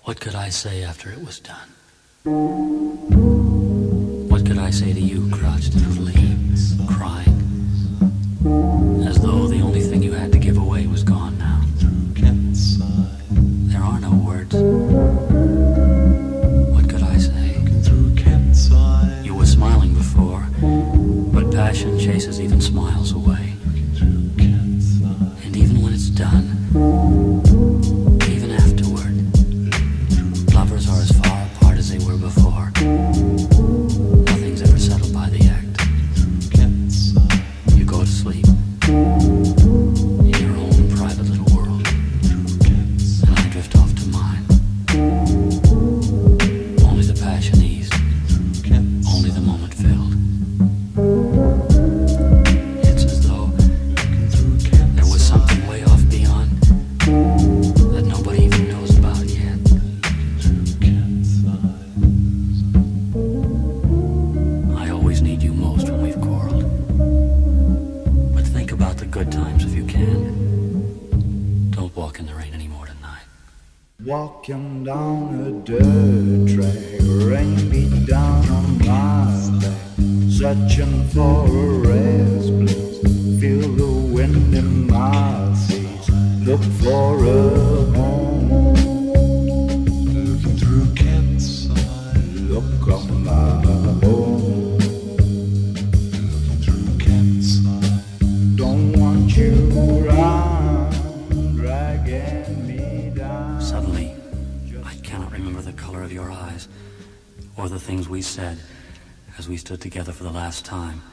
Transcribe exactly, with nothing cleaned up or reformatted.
What could I say after it was done? What could I say to you, crouched in the leaves, crying, as though the only thing you had to give away was gone now? There are no words. What could I say? You were smiling before, but passion chases even smiles away. And even when it's done, even afterward, lovers are as far apart as they were before. Nothing's ever settled by the act. You go to sleep in your own private little world, and I drift off to mine. Only the passion eased, only the moment filled. It's as though there was something way off beyond that nobody even knows about yet. I always need you most when we've quarreled. But think about the good times if you can. Don't walk in the rain anymore tonight. Walking down a dirt track, rain beat down on my back, searching for a rest place, feel the wind in my face, look for a home, looking through cat's eye, look on my home, looking through cat's eye, don't want you around, dragging me down. Suddenly, I cannot remember the color of your eyes or the things we said as we stood together for the last time.